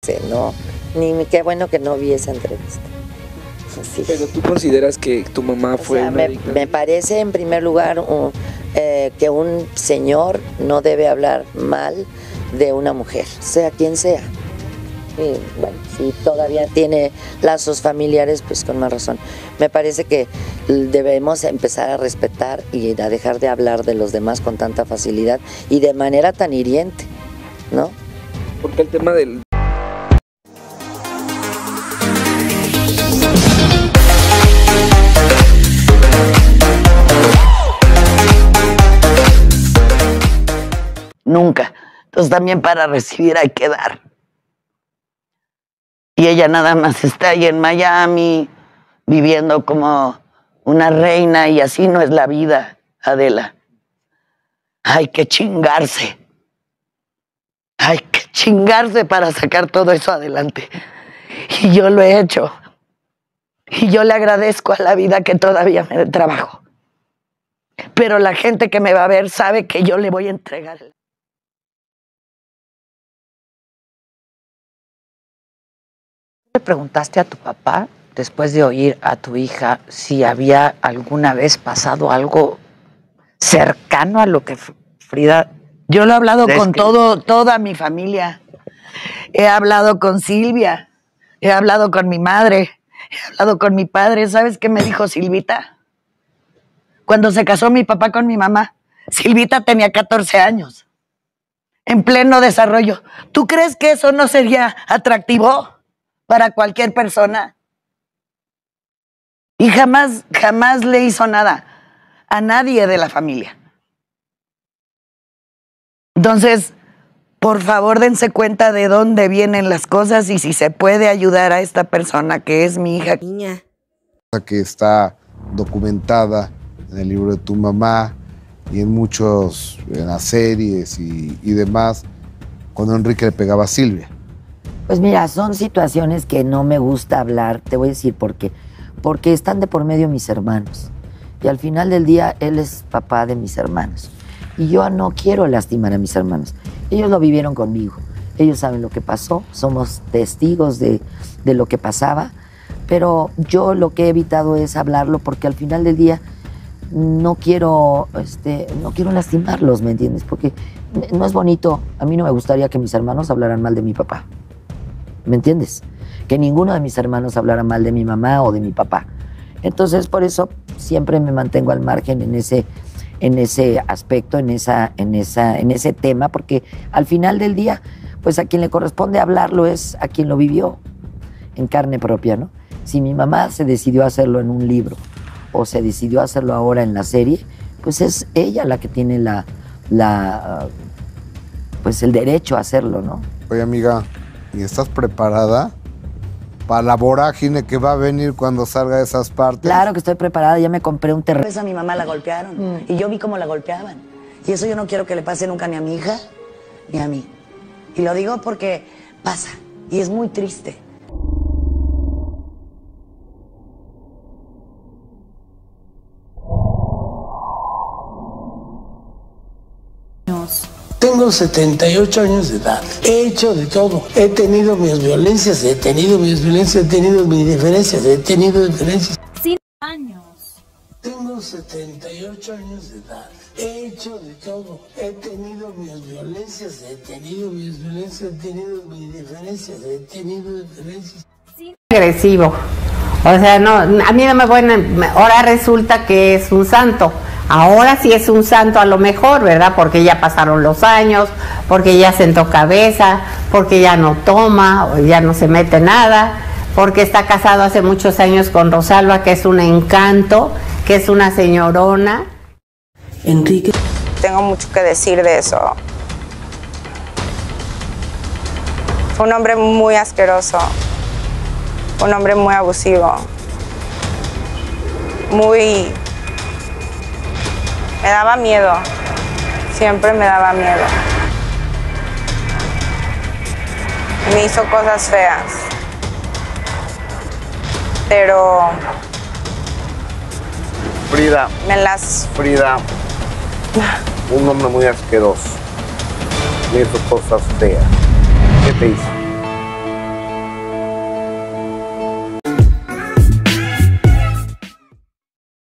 No, ni qué bueno que no vi esa entrevista. Sí. Pero tú consideras que tu mamá fue me parece en primer lugar que un señor no debe hablar mal de una mujer, sea quien sea. Y bueno, si todavía tiene lazos familiares, pues con más razón. Me parece que debemos empezar a respetar y a dejar de hablar de los demás con tanta facilidad y de manera tan hiriente, ¿no? Porque el tema del... Nunca. Entonces también para recibir hay que dar. Y ella nada más está ahí en Miami, viviendo como una reina, y así no es la vida, Adela. Hay que chingarse. Hay que chingarse para sacar todo eso adelante. Y yo lo he hecho. Y yo le agradezco a la vida que todavía me dé trabajo. Pero la gente que me va a ver sabe que yo le voy a entregar. ¿Le preguntaste a tu papá, después de oír a tu hija, si había alguna vez pasado algo cercano a lo que Frida... Yo lo he hablado con toda mi familia. He hablado con Silvia, he hablado con mi madre, he hablado con mi padre. ¿Sabes qué me dijo Silvita? Cuando se casó mi papá con mi mamá, Silvita tenía 14 años, en pleno desarrollo. ¿Tú crees que eso no sería atractivo para cualquier persona? Y jamás le hizo nada a nadie de la familia. Entonces, por favor, dense cuenta de dónde vienen las cosas y si se puede ayudar a esta persona que es mi hija. Que está documentada en el libro de tu mamá y en las series y demás, cuando Enrique le pegaba a Silvia. Pues mira, son situaciones que no me gusta hablar, te voy a decir por qué. Porque están de por medio mis hermanos. Y al final del día, él es papá de mis hermanos. Y yo no quiero lastimar a mis hermanos. Ellos lo vivieron conmigo. Ellos saben lo que pasó. Somos testigos de lo que pasaba. Pero yo lo que he evitado es hablarlo porque al final del día no quiero lastimarlos, ¿me entiendes? Porque no es bonito. A mí no me gustaría que mis hermanos hablaran mal de mi papá. ¿Me entiendes? Que ninguno de mis hermanos hablara mal de mi mamá o de mi papá. Entonces, por eso siempre me mantengo al margen en ese aspecto, en ese tema, porque al final del día, pues a quien le corresponde hablarlo es a quien lo vivió en carne propia, ¿no? Si mi mamá se decidió hacerlo en un libro o se decidió hacerlo ahora en la serie, pues es ella la que tiene pues el derecho a hacerlo, ¿no? Oye, amiga, ¿y estás preparada para la vorágine que va a venir cuando salga de esas partes? Claro que estoy preparada, ya me compré un terreno. A mi mamá la golpearon y yo vi cómo la golpeaban. Y eso yo no quiero que le pase nunca ni a mi hija ni a mí. Y lo digo porque pasa y es muy triste. Tengo 78 años de edad. He hecho de todo. He tenido mis violencias, he tenido mis diferencias, he tenido diferencias. 5 años. Tengo 78 años de edad. He hecho de todo. He tenido mis violencias, he tenido mis diferencias, he tenido diferencias. Agresivo. O sea, no, a mí no me pueden... Ahora resulta que es un santo. Ahora sí es un santo a lo mejor, ¿verdad? Porque ya pasaron los años, porque ya sentó cabeza, porque ya no toma, ya no se mete nada, porque está casado hace muchos años con Rosalba, que es un encanto, que es una señorona. Enrique. Tengo mucho que decir de eso. Fue un hombre muy asqueroso, un hombre muy abusivo, me daba miedo, siempre me daba miedo. Me hizo cosas feas, pero... Frida, un hombre muy asqueroso. Me hizo cosas feas. ¿Qué te hizo?